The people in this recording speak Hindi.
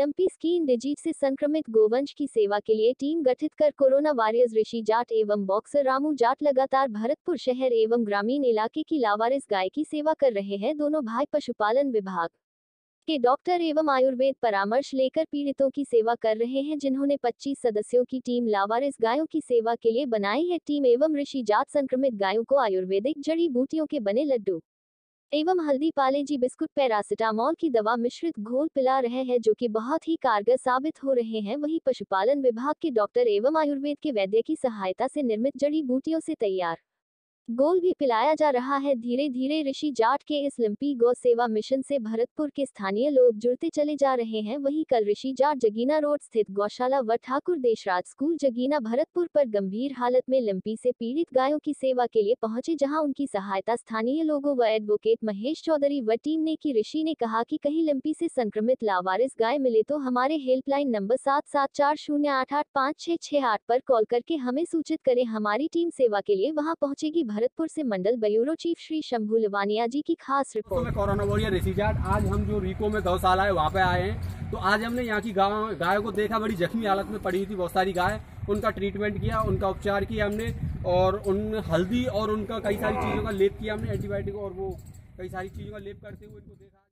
लंपी स्किन डिजीज से संक्रमित गोवंश की सेवा के लिए टीम गठित कर कोरोना वॉरियर्स ऋषि जाट एवं बॉक्सर रामू जाट लगातार भरतपुर शहर एवं ग्रामीण इलाके की लावारिस गाय की सेवा कर रहे हैं। दोनों भाई पशुपालन विभाग के डॉक्टर एवं आयुर्वेद परामर्श लेकर पीड़ितों की सेवा कर रहे हैं, जिन्होंने 25 सदस्यों की टीम लावारिस गायों की सेवा के लिए बनाई है। टीम एवं ऋषि जाट संक्रमित गायों को आयुर्वेदिक जड़ी बूटियों के बने लड्डू एवं हल्दी पालेजी बिस्कुट पैरासिटामोल की दवा मिश्रित घोल पिला रहे हैं, जो कि बहुत ही कारगर साबित हो रहे हैं। वहीं पशुपालन विभाग के डॉक्टर एवं आयुर्वेद के वैद्य की सहायता से निर्मित जड़ी बूटियों से तैयार गोल भी पिलाया जा रहा है। धीरे धीरे ऋषि जाट के इस लंपी गौ सेवा मिशन से भरतपुर के स्थानीय लोग जुड़ते चले जा रहे हैं। वहीं कल ऋषि जाट जगीना रोड स्थित गौशाला व ठाकुर देशराज स्कूल जगीना भरतपुर पर गंभीर हालत में लंपी से पीड़ित गायों की सेवा के लिए पहुंचे, जहां उनकी सहायता स्थानीय लोगों व एडवोकेट महेश चौधरी व टीम ने की। ऋषि ने कहा कि कहीं लंपी से संक्रमित लावारिस गाय मिले तो हमारे हेल्पलाइन नंबर 7740885668 पर कॉल करके हमें सूचित करें। हमारी टीम सेवा के लिए वहां पहुंचेगी। भरतपुर से मंडल ब्यूरो चीफ श्री शंभू लवानिया जी की खास रिपोर्ट। मैं कोरोना वॉरियर ऋषि जाट, आज हम जो रीको में गौशाला है वहाँ पे आए हैं। तो आज हमने यहाँ की गायों को देखा, बड़ी जख्मी हालत में पड़ी थी बहुत सारी गाय। उनका ट्रीटमेंट किया, उनका उपचार किया हमने, और उन हल्दी और उनका कई सारी चीजों का लेप किया हमने, एंटीबायोटिक और वो कई सारी चीजों का लेप करते हुए इनको देखा।